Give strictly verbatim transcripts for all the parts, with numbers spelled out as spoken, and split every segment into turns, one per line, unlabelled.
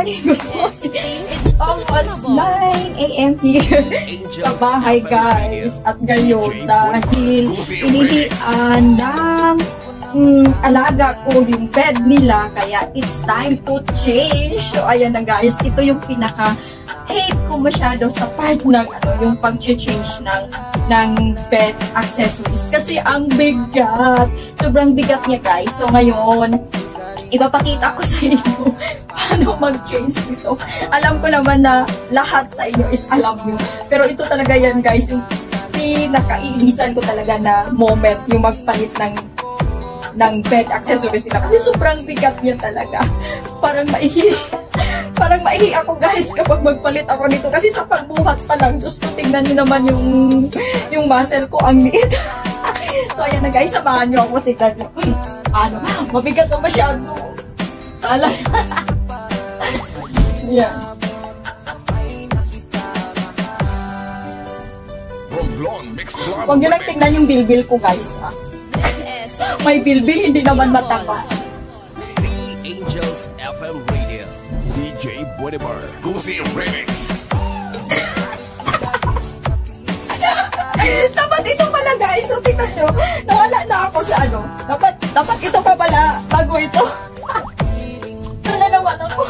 morning, good morning. It's almost nine A M here sa bahay, guys. At ngayon, dahil inihian ng mm, alaga ko yung bed nila, kaya it's time to change. So, ayan na guys, ito yung pinaka hate ko masyado sa part ng ano, yung pag-change ng ng bed accessories kasi ang bigat. Sobrang bigat niya, guys. So ngayon, ipapakita ko sa inyo paano mag-change nito. Alam ko naman na lahat sa inyo is alam nyo. Pero ito talaga yan, guys, yung pinakainisan ko talaga na moment, yung magpalit ng ng bed accessories nila. Kasi sobrang bigat niya talaga. Parang maihi. Parang maihi ako, guys, kapag magpalit ako nito. Kasi sa pagbuhat pa lang, just ko tingnan nyo naman yung yung muscle ko, ang liit. So, ayan na, guys, samahan nyo ako. Tingnan nyo. Ano, mabigat na masyado. Ala. Yan. Huwag nyo lang tingnan yung bilbil ko, guys. Ha? May bilbil, hindi naman mataba.
Angels F M Radio. D J Bolivar. Gusi Remix.
Dapat ito pala, guys. So, tingnan nyo. Nawala na ako sa ano. Dapat, dapat ito pa pala bago ito. Wala naman ako.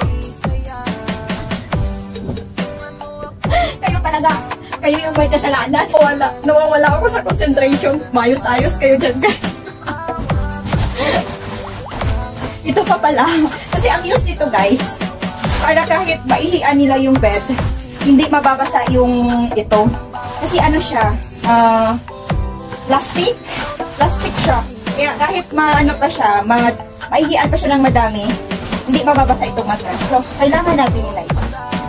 Kayo talaga. Kayo yung may kasalanan. Nawala. Nawawala ako sa concentration. Mayos-ayos kayo dyan, guys. Ito pa pala. Kasi ang use nito, guys, para kahit maihian nila yung bed, hindi mababasa yung ito. Kasi ano siya, uh, plastic. Plastic siya. Kaya kahit maano pa siya, ma maihian pa siya ng madami, hindi mababasa itong matras. So, kailangan natin nila ito.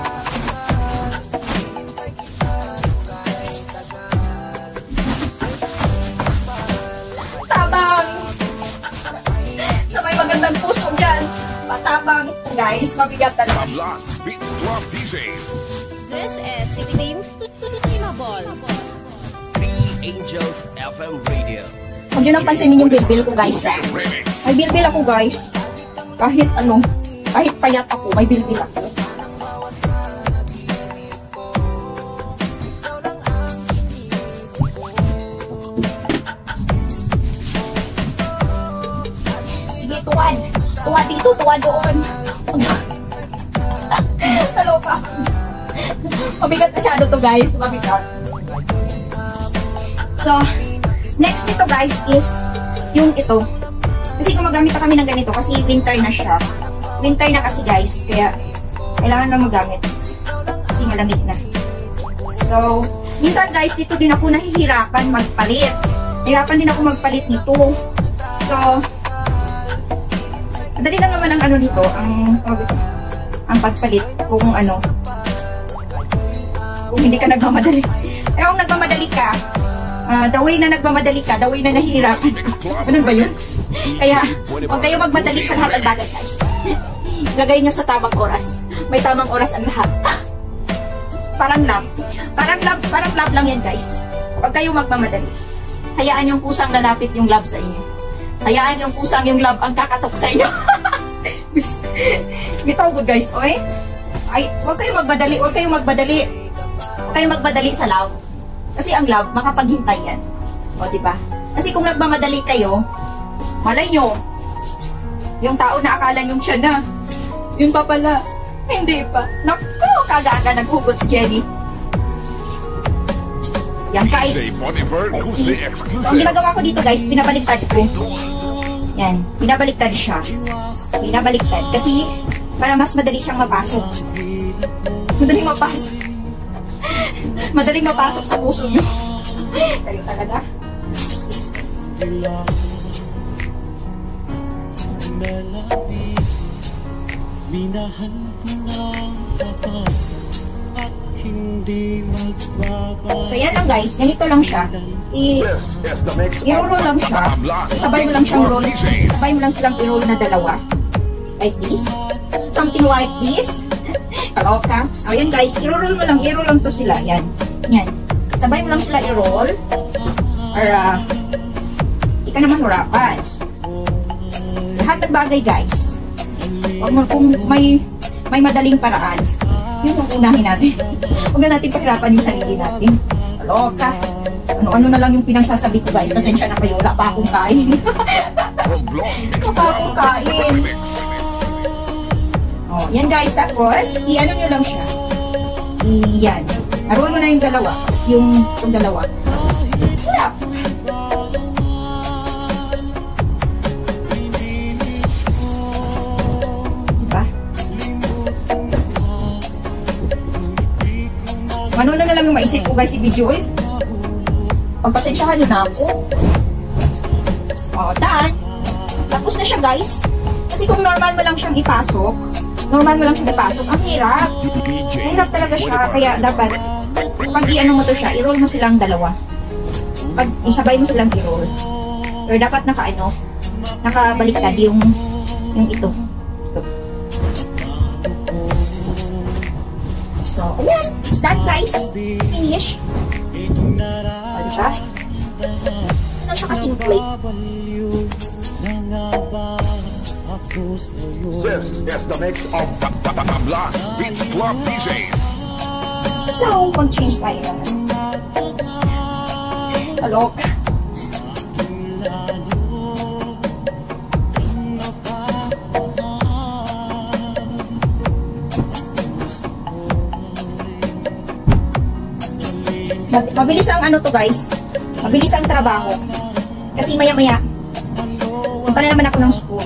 Tabang! Sa may magandang puso dyan, patabang, guys, mabigat talaga.
Ablas Beats Club D Js.
This is Team Timabol.
Angels F M Radio.
Huwag nyo nang pansinin yung bilbil ko, guys. May bilbil ako, guys. Kahit ano, kahit payat ako, may bilbil ako. Sige, tuwan. Tuwan dito, tuwan doon. Taloka. Mabigat masyado to, guys. Mabigat. So, next nito, guys, is yung ito. Kasi gumagamit na kami ng ganito kasi winter na siya. Winter na kasi, guys. Kaya, kailangan na magamit. Kasi malamig na. So, minsan, guys, dito din ako nahihirapan magpalit. Hirapan din ako magpalit nito. So, madali lang naman ang ano nito, ang, oh, ang pagpalit kung ano, kung hindi ka nagmamadali. Pero kung nagmamadali ka, Uh, the way na nagmamadali ka, the way na nahihirapan. Ganun ba yun? Kaya, huwag kayo magmadali sa lahat ng bagay, guys. Lagay nyo sa tamang oras. May tamang oras ang lahat. Parang love. Parang love, parang love lang yan, guys. Huwag kayo magmamadali. Hayaan yung kusang lalapit yung love sa inyo. Hayaan yung kusang yung love ang kakatok sa inyo. Bitaw good, guys. Okay? Ay, huwag kayo magmadali. Huwag kayo magmadali. Huwag kayo magmadali sa love. Kasi ang love, makapaghintay yan. O, diba? Kasi kung nagmamadali kayo, malay nyo, yung tao na akala nyong siya na, yun pa pala, hindi pa. Naku, kaga-aga naghugot si Jenny. Yan, guys. So, ang ginagawa ko dito, guys, binabaliktad ko. Yan, binabaliktad siya. Binabaliktad. Kasi, para mas madali siyang mapasok. Madaling mapasok. Madaling mapasok sa puso nyo. Tayo talaga. So yan lang, guys. Ganito lang siya. I-roll lang siya. Sabay mo lang siyang roll. Sabay mo lang silang i-roll na dalawa. Like this. Something like this. Kaloka. O yan, guys, i-roll mo lang, i-roll lang to sila. Yan. Yan. Sabay mo lang sila i-roll. Para di ka naman hurapan. Lahat ng bagay, guys. Huwag mo, kung may may madaling paraan. Yun ang unahin natin. Huwag na natin pahirapan yung sarili natin. Loka. Ano-ano na lang yung pinagsasabi ko guys. Pasensya na kayo. Wala pa akong kain. Wala pa akong kain. Oh, yan guys. Tapos, i-ano nyo lang siya. I-yan. Aroon mo na yung dalawa. Yung, yung dalawa. Wala. Ano na lang yung maisip ko guys si video eh. Pagpasensyahan nyo na ako. O, daan. Tapos na siya guys. Kasi kung normal mo lang siyang ipasok, normal mo lang siyang ipasok, ang hirap. Hirap talaga siya. Kaya dapat, pag i-ano mo to siya, i-roll mo silang dalawa. Pag isabay mo silang i-roll. Or dapat naka ano, nakabaliktad yung, yung ito. Ito. So, ayan. Done guys. Finish. O, diba? Ano siya kasimple?
This is the mix of Blast Beats Club D Js.
So, mag-change tayo naman. Alok. Mabilis ang ano to guys. Mabilis ang trabaho. Kasi maya maya punta na naman ako ng school.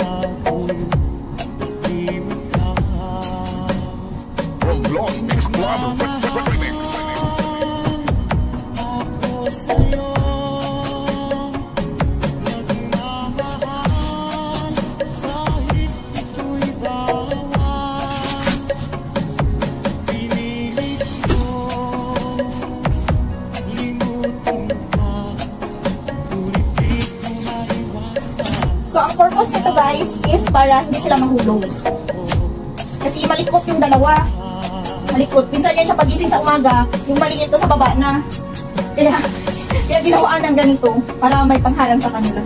So, ang purpose nito guys is para hindi sila mahulog. Kasi malikot yung dalawa. Malikot. Minsan yan siya pagising sa umaga, yung maliit ko sa baba na. Kaya, kaya ginawaan ng ganito para may pangharang sa kanila.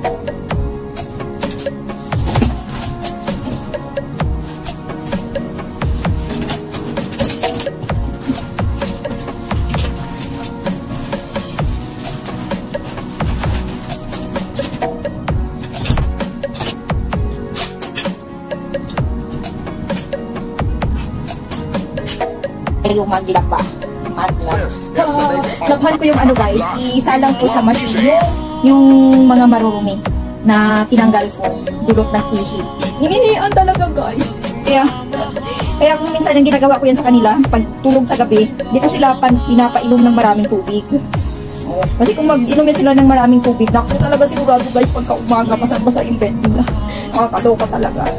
Yung maglaba. Maglaba. Uh, labhan ko yung ano guys, isa lang po sa machine yung, yung mga marurumi na tinanggal ko dulot ng ihi. Hinihian talaga guys. Kaya, kaya kung minsan yung ginagawa ko yan sa kanila, pag tulog sa gabi, di ko sila pan, pinapainom ng maraming tubig. Oh, kasi kung mag-inumin sila ng maraming tubig, naku talaga sigurado guys, pagka umaga, basa-basa yung bed nila. Nakakaloka talaga.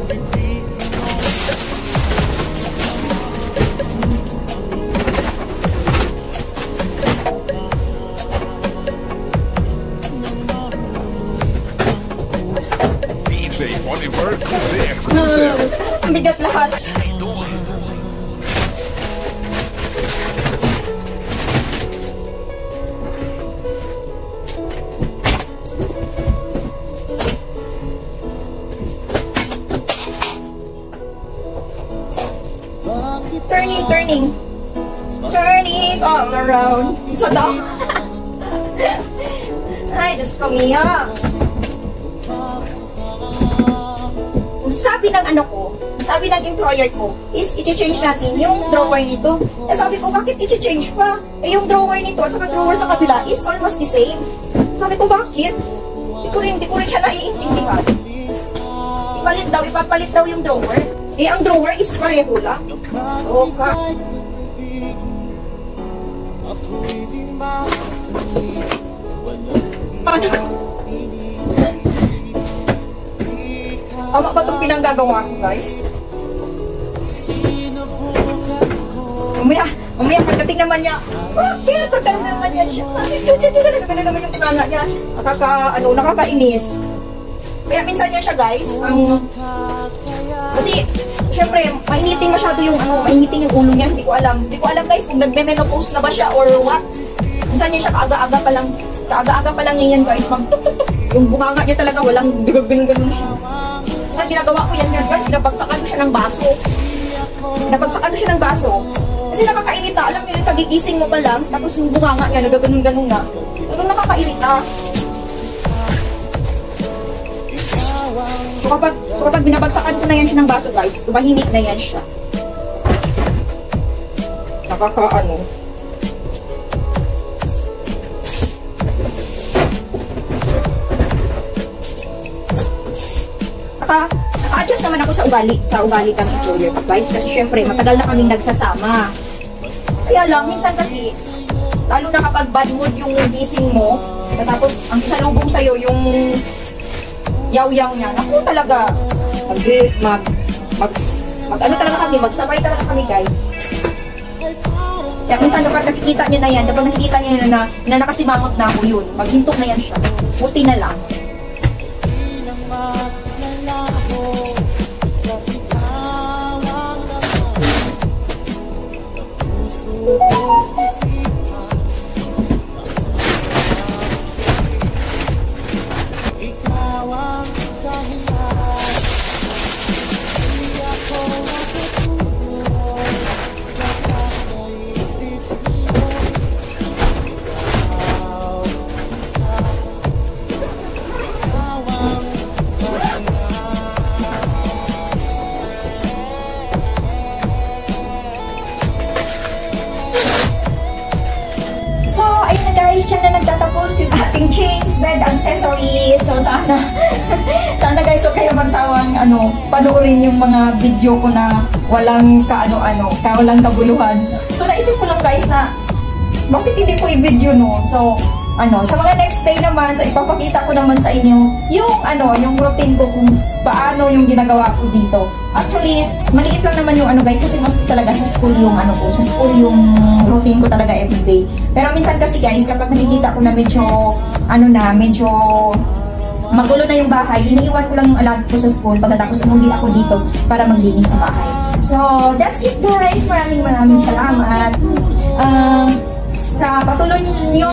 Ang bigat lahat. Turning, turning. Turning all around. Isa daw. Ay, Diyos ko, Mia. Sabi ng ano ko, sabi ng employer ko, is i-change natin yung drawer nito. Eh sabi ko, bakit i-change pa? Eh yung drawer nito at saka drawer sa kabila is almost the same. Sabi ko, bakit? Di ko rin, di ko rin siya naiintindihan. Ipalit daw, ipapalit daw yung drawer. Eh ang drawer is pareho lang. Okay. Paano? Tama ba itong pinanggagawa ko, guys? Mamaya, mamaya, pagdating naman niya, bakit? Pagdating naman niya siya, bakit? Nagagana naman yung tinganga niya. Nakaka, ano, nakakainis. Kaya minsan niya siya, guys, ang, kasi, syempre, mainitin masyado yung, ano, mainitin yung ulo niya. Hindi ko alam. Hindi ko alam, guys, kung nagme-menopause na ba siya or what. Minsan niya siya, kaaga-aga pa lang, kaaga-aga pa lang niyan, guys, mag-tuk-tuk-tuk. Yung bunganga niya talaga, walang bigag-ganun siya. Sa ginagawa ko yan guys, sinabagsakan ko siya ng baso. Napagsakan ko siya ng baso. Kasi nakakairita. Alam mo yun, kagigising mo pa lang, tapos yung bunganga niya, nagaganon-ganon nga. Talagang nakakairita. So kapag, so kapag binabagsakan ko na yan siya ng baso, guys, tumahimik na yan siya. Nakakaano. Naka, naka-adjust naman ako sa ugali, sa ugali kami Julia, guys, kasi syempre, matagal na kaming nagsasama. Kaya lang, minsan kasi, lalo na kapag bad mood yung gising mo, tapos ang isalubong sa'yo yung yaw-yaw niya, naku talaga, mag, mag, mag, mag, ano talaga kami, magsabay talaga kami, guys. Kaya minsan kapag nakikita niya na yan, kapag nakikita niya na, na, na nakasimangot na ako yun, maghintok na yan siya. Buti na lang. Diyan na nagtatapos yung ating chains, bed, accessories. So sana, sana guys, so kayo magsawang ano, panoorin yung mga video ko na walang kaano-ano, ka walang kabuluhan. So naisip ko lang guys na bakit hindi ko i-video no? So ano, sa mga next day naman, so ipapakita ko naman sa inyo yung ano, yung routine ko kung paano yung ginagawa ko dito. Actually, maliit lang naman yung ano guys, kasi mostly talaga sa school yung ano ko, sa school yung routine ko talaga everyday. Pero minsan kasi guys, kapag nakikita ko na medyo, ano na, medyo magulo na yung bahay, iniiwan ko lang yung alaga ko sa school pagkatapos umuwi ako dito para maglinis sa bahay. So, that's it guys. Maraming maraming salamat. Uh, sa patuloy niyo